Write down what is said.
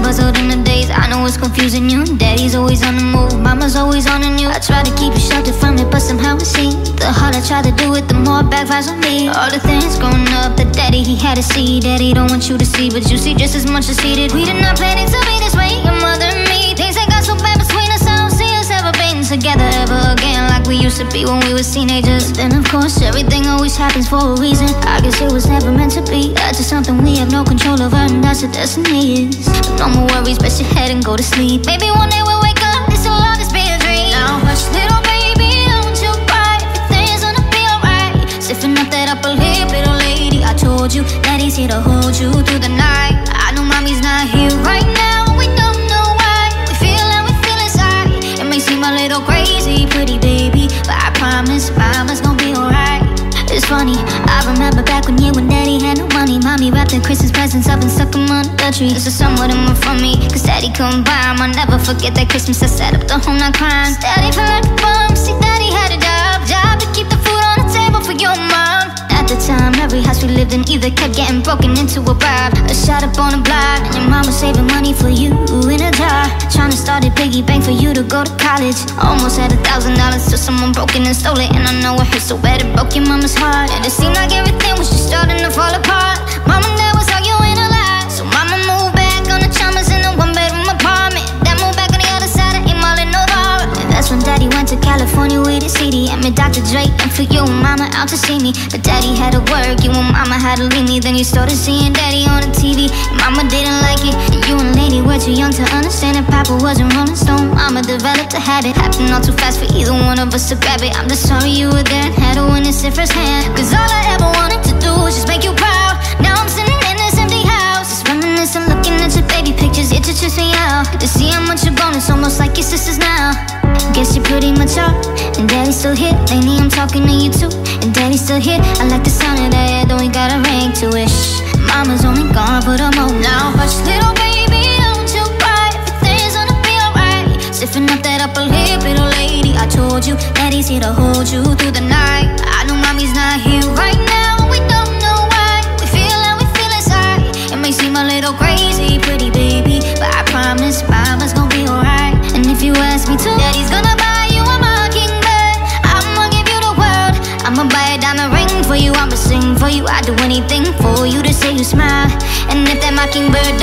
puzzled in the days. I know it's confusing you. Daddy's always on the move, mama's always on the news. I try to keep you sheltered from it, but somehow it seems the harder I try to do it, the more it backfires on me. All the things growing up that daddy he had to see, daddy don't want you to see, but you see just as much as he did. We did not plan it to be this way, your mother and me. Things that got so bad between us, I don't see us ever being together ever again like we used to be when we was teenagers. Then of course everything always happens for a reason. I guess it was never meant to be. That's just something we have no control over, and that's what destiny is. No more worries, rest your head and go to sleep. Maybe one day we'll wake up, this will always be a dream. Now hush little baby, don't you cry, everything's gonna be alright. Stiffen up that upper lip, little lady, I told you that he's here to hold you through the night. I know mommy's not here right now, we don't know why. We feel how we feel inside. It may seem a little crazy, pretty baby, but I promise mama's gonna be alright. It's funny, I remember back when you and daddy had no money. Mommy wrapped the Christmas presents up and stuck them under the tree. This is somewhat of more from me, cause daddy couldn't buy them. I'll never forget that Christmas I sat up the whole night crying. Daddy felt like a bum, see daddy had a job to keep the food on the table for your mom. At the time, every house we lived in either kept getting broken into or robbed, or shot up on a block. And your mom was saving money for you in a jar, trying to start a piggy bank for you to go to college. Almost had $1,000 till someone broke in and stole it. And I know it hurt so bad it broke your mama's heart. And it seemed like everything was just starting to fall apart. Mom and dad was arguing a lot, so mama moved back on the Chalmers in a one-bedroom apartment. Dad moved back on the other side of Emil in Novara. And that's when daddy went to California with his CD and met Dr. Dre and flew you and mama out to see me. But daddy had to work, you and mama had to leave me. Then you started seeing daddy on the TV, and mama didn't like it. And you and lady were too young to understand that papa wasn't Rolling Stone. Mama developed a habit, happened all too fast for either one of us to grab it. I'm just sorry you were there and had to witness it firsthand, cause all I ever wanted to do was just make you proud. Now I'm sitting in this empty house, just reminiscing, looking at your baby pictures. It just trips me out to see how much you've grown. It's almost like your sisters now. Guess you're pretty much up, and daddy's still here. Lately I'm talking to you too, and daddy's still here. I like the sound of that, though we got a ring to it. Mama's only gone for the moment. Now hush little baby, don't you cry, everything's gonna be alright. Stiffen up that upper lip, little lady, I told you that he's here to hold you through the night. I know mommy's not here right now, we don't know why. We feel how we feel inside. It may seem a little crazy, pretty baby, but I promise mama's gonna be alright. And if you ask me to, daddy's gonna buy you a mockingbird. I'ma give you the world, I'ma buy a diamond ring for you, I'ma sing for you. I'd do anything for you to say you smile. And if that mockingbird